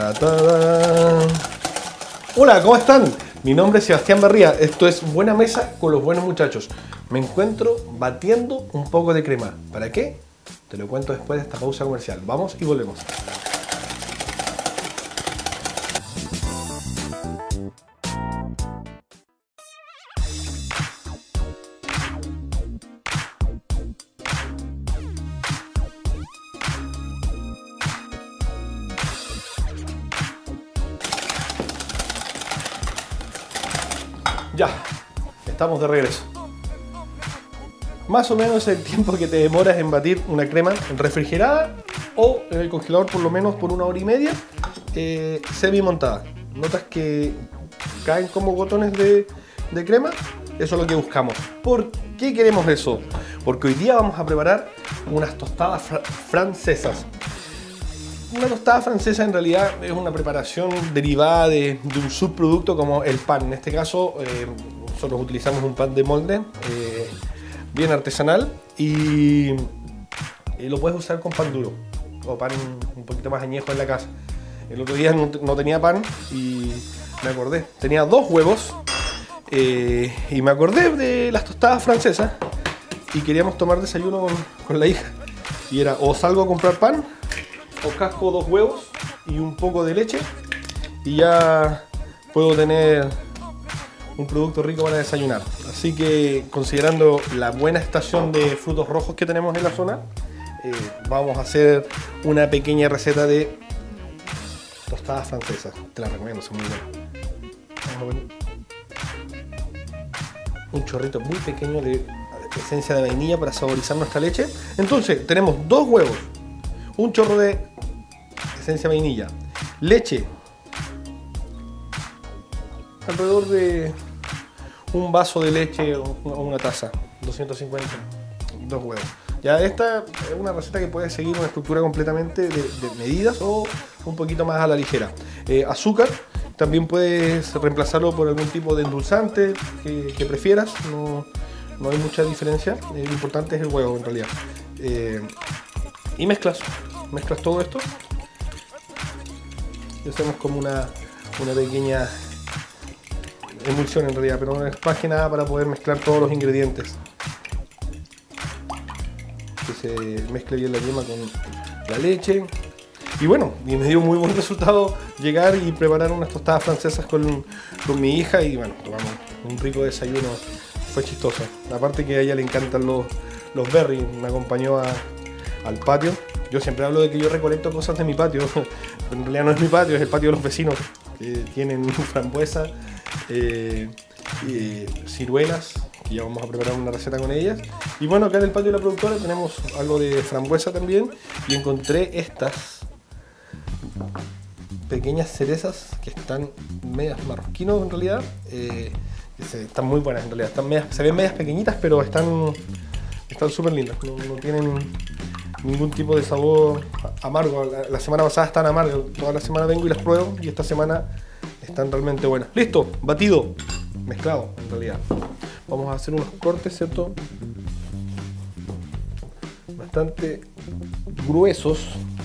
¡Tarán! Hola, ¿cómo están? Mi nombre es Sebastián Barría, esto es Buena Mesa con los Buenos Muchachos. Me encuentro batiendo un poco de crema. ¿Para qué? Te lo cuento después de esta pausa comercial. Vamos y volvemos. Ya, estamos de regreso. Más o menos el tiempo que te demoras en batir una crema refrigerada o en el congelador por lo menos por 1 hora y media, semi montada. Notas que caen como gotones de crema. Eso es lo que buscamos. ¿Por qué queremos eso? Porque hoy día vamos a preparar unas tostadas francesas. Una tostada francesa en realidad es una preparación derivada de un subproducto como el pan. En este caso nosotros utilizamos un pan de molde bien artesanal y lo puedes usar con pan duro o pan un poquito más añejo en la casa. El otro día no tenía pan y me acordé. Tenía 2 huevos y me acordé de las tostadas francesas y queríamos tomar desayuno con la hija. Y era o salgo a comprar pan o casco 2 huevos y un poco de leche y ya puedo tener un producto rico para desayunar. Así que, considerando la buena estación de frutos rojos que tenemos en la zona, vamos a hacer una pequeña receta de tostadas francesas. Te la recomiendo, son muy buenas. Vamos a poner un chorrito muy pequeño de esencia de vainilla para saborizar nuestra leche. Entonces, tenemos 2 huevos, un chorro de esencia de vainilla, leche, alrededor de un vaso de leche o una taza, 250, 2 huevos. Ya esta es una receta que puede seguir una estructura completamente de medidas o un poquito más a la ligera. Azúcar, también puedes reemplazarlo por algún tipo de endulzante que prefieras, no hay mucha diferencia, lo importante es el huevo en realidad. Y mezclas todo esto y hacemos como una pequeña emulsión en realidad, pero no es más que nada para poder mezclar todos los ingredientes, que se mezcle bien la yema con la leche. Y bueno, y me dio muy buen resultado llegar y preparar unas tostadas francesas con mi hija y bueno, tomamos un rico desayuno, fue chistoso. Aparte que a ella le encantan los berries, me acompañó al patio. Yo siempre hablo de que yo recolecto cosas de mi patio, pero en realidad no es mi patio, es el patio de los vecinos, que tienen frambuesa, ciruelas, que ya vamos a preparar una receta con ellas. Y bueno, acá en el patio de la productora tenemos algo de frambuesa también, y encontré estas pequeñas cerezas que están medias marrosquinos en realidad, están muy buenas en realidad, se ven medias pequeñitas, pero están súper lindas, no tienen ningún tipo de sabor amargo. La semana pasada están amargas, toda la semana vengo y las pruebo y esta semana están realmente buenas. Listo, batido, mezclado en realidad. Vamos a hacer unos cortes, ¿cierto? Bastante gruesos.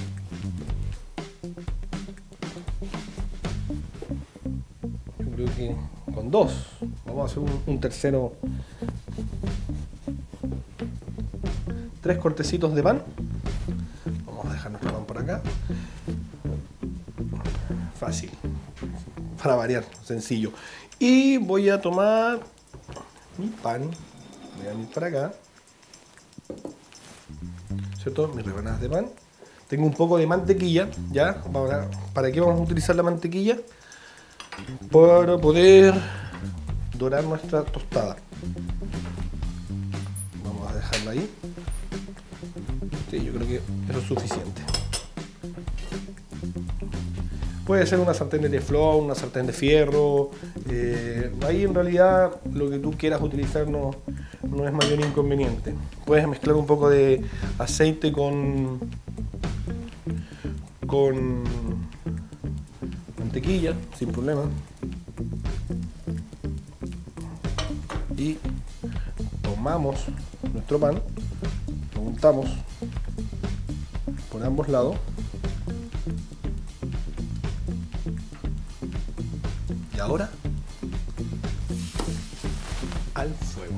Yo creo que con 2. Vamos a hacer un tercero. 3 cortecitos de pan. Vamos a dejar nuestro pan por acá. Fácil. Para variar, sencillo. Y voy a tomar mi pan. Voy a venir para acá. ¿Cierto? Mis rebanadas de pan. Tengo un poco de mantequilla. ¿Ya? ¿Para qué vamos a utilizar la mantequilla? Para poder dorar nuestra tostada. Vamos a dejarla ahí. Sí, yo creo que eso es suficiente. Puede ser una sartén de teflón, una sartén de fierro. Ahí en realidad lo que tú quieras utilizar no es mayor inconveniente. Puedes mezclar un poco de aceite con mantequilla, sin problema. Y tomamos nuestro pan, lo untamos por ambos lados Y ahora al fuego.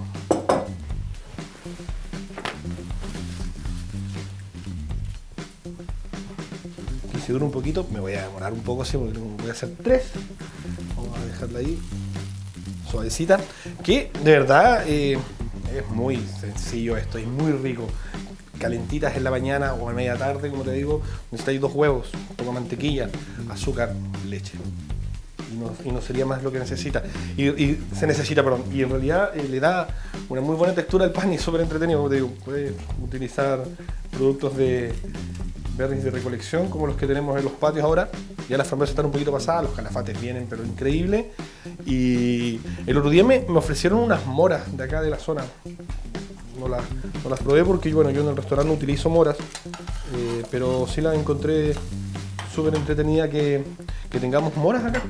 Y si dura un poquito, me voy a demorar un poco, sí, porque voy a hacer 3. Vamos a dejarla ahí suavecita, que de verdad es muy sencillo esto, es muy rico. Calentitas en la mañana o a media tarde, como te digo, necesitáis 2 huevos, un poco de mantequilla, azúcar, leche. Y no sería más lo que necesita. Y se necesita, perdón. Y en realidad le da una muy buena textura al pan y es súper entretenido. Como te digo, puedes utilizar productos de berries de recolección como los que tenemos en los patios ahora. Ya las frambuesas están un poquito pasadas, los calafates vienen, pero increíble. Y el otro día me ofrecieron unas moras de acá de la zona. No las probé porque bueno, yo en el restaurante no utilizo moras, pero sí las encontré súper entretenida que tengamos moras acá.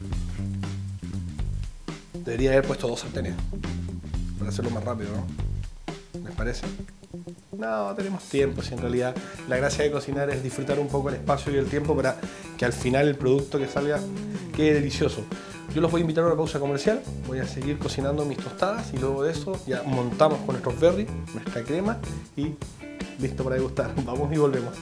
Debería haber puesto 2 sartenes para hacerlo más rápido, ¿no? ¿Les parece? No, tenemos tiempo, si en realidad la gracia de cocinar es disfrutar un poco el espacio y el tiempo para que al final el producto que salga quede delicioso. Yo los voy a invitar a una pausa comercial, voy a seguir cocinando mis tostadas y luego de eso ya montamos con nuestros berries, nuestra crema y listo para degustar. Vamos y volvemos.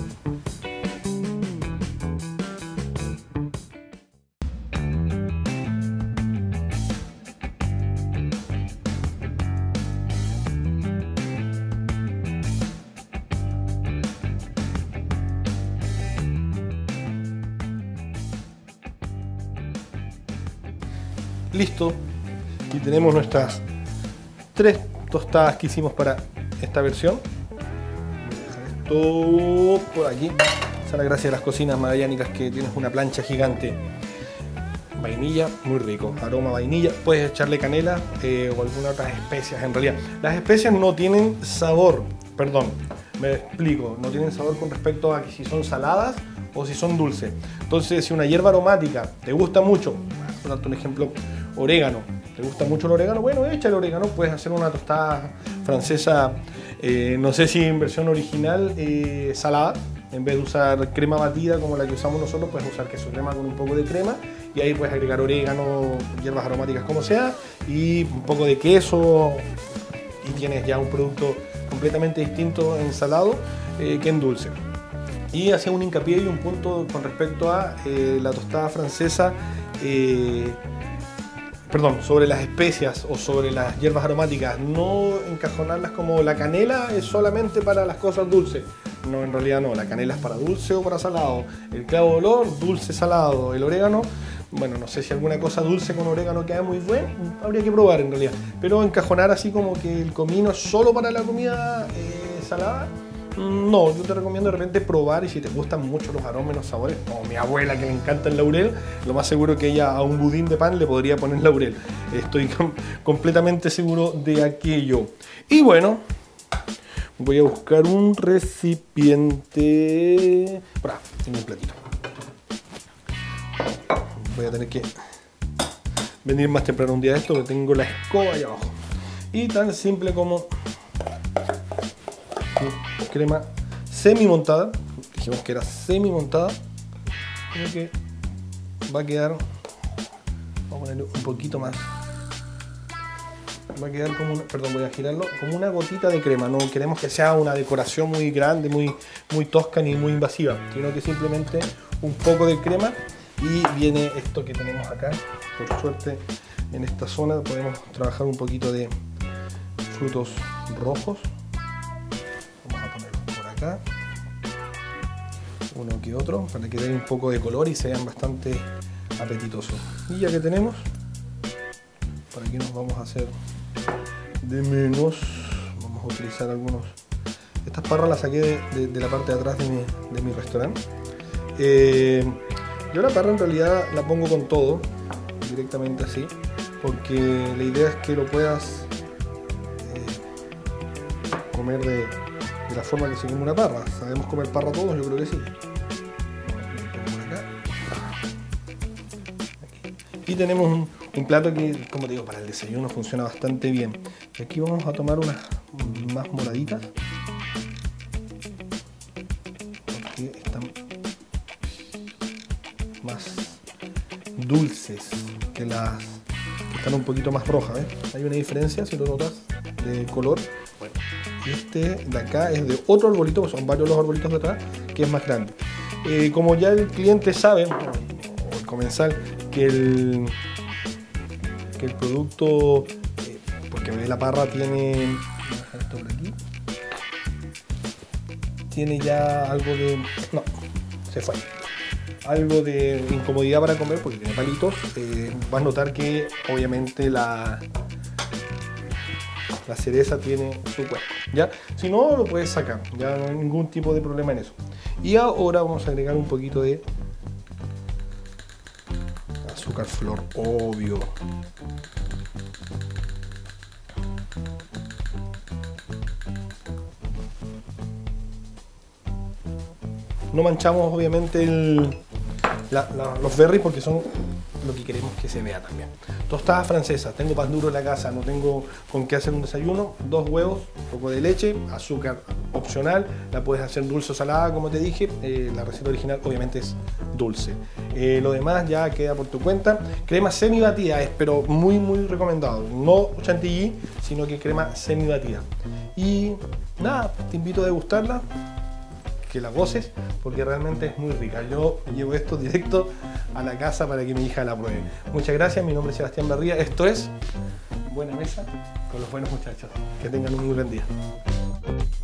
Listo, y tenemos nuestras 3 tostadas que hicimos para esta versión. Voy a dejar esto por aquí. Esa es la gracia de las cocinas magallánicas, que tienes una plancha gigante. Vainilla, muy rico, aroma vainilla. Puedes echarle canela o algunas otras especias. En realidad, las especias no tienen sabor, perdón, me explico, no tienen sabor con respecto a que si son saladas o si son dulces. Entonces, si una hierba aromática te gusta mucho, por darte un ejemplo, orégano, ¿te gusta mucho el orégano? Bueno, echa el orégano, puedes hacer una tostada francesa, no sé si en versión original, salada. En vez de usar crema batida como la que usamos nosotros, puedes usar queso crema con un poco de crema y ahí puedes agregar orégano, hierbas aromáticas como sea y un poco de queso y tienes ya un producto completamente distinto en salado que en dulce. Y hacía un hincapié y un punto con respecto a la tostada francesa, sobre las especias o sobre las hierbas aromáticas, no encajonarlas como la canela es solamente para las cosas dulces. No, en realidad no, la canela es para dulce o para salado. El clavo de olor, dulce, salado. El orégano, bueno, no sé si alguna cosa dulce con orégano queda muy bueno, habría que probar en realidad. Pero encajonar así como que el comino es solo para la comida salada, no, yo te recomiendo de repente probar, y si te gustan mucho los aromas y los sabores, como mi abuela que le encanta el laurel, lo más seguro que ella a un budín de pan le podría poner laurel. Estoy completamente seguro de aquello. Y bueno, voy a buscar un recipiente. Tengo un platito. Voy a tener que venir más temprano un día de esto, porque tengo la escoba ahí abajo. Y tan simple como crema semi montada, dijimos que era semi montada, creo que va a quedar, vamos a ponerle un poquito más, va a quedar como una, perdón, voy a girarlo, como una gotita de crema. No queremos que sea una decoración muy grande, muy tosca ni muy invasiva, sino que simplemente un poco de crema. Y viene esto que tenemos acá, por suerte en esta zona podemos trabajar un poquito de frutos rojos. Acá, uno que otro, para que den un poco de color y sean bastante apetitosos. Y ya que tenemos, ¿para qué nos vamos a hacer de menos? Vamos a utilizar algunos. Estas parras las saqué de la parte de atrás de mi restaurante. Yo la parra en realidad la pongo con todo, directamente así, porque la idea es que lo puedas comer de la forma que se come una parra. ¿Sabemos comer parra todos? Yo creo que sí. Y tenemos un plato que, como te digo, para el desayuno funciona bastante bien. Y aquí vamos a tomar unas más moraditas, porque están más dulces. que las que están un poquito más rojas, ¿ves? Hay una diferencia, si lo notas, de color. Bueno, este de acá es de otro arbolito, son varios los arbolitos de atrás, que es más grande. Como ya el cliente sabe, o el comensal, que el producto, porque la parra tiene, voy a dejar esto por aquí, tiene ya algo de, no, se fue, algo de incomodidad para comer porque tiene palitos, vas a notar que obviamente la cereza tiene su cuerpo, ¿ya? Si no, lo puedes sacar, ya no hay ningún tipo de problema en eso. Y ahora vamos a agregar un poquito de azúcar flor, obvio. No manchamos obviamente los berries porque son lo que queremos que se vea también. Tostada francesa, tengo pan duro en la casa, no tengo con qué hacer un desayuno, 2 huevos, un poco de leche, azúcar opcional, la puedes hacer dulce o salada como te dije, la receta original obviamente es dulce. Lo demás ya queda por tu cuenta. Crema semi batida es pero muy recomendado, no chantilly, sino que crema semi batida. Y nada, te invito a degustarla, que la goces, porque realmente es muy rica. Yo llevo esto directo a la casa para que mi hija la pruebe. Muchas gracias, mi nombre es Sebastián Barría, esto es Buena Mesa con los buenos muchachos. Que tengan un muy buen día.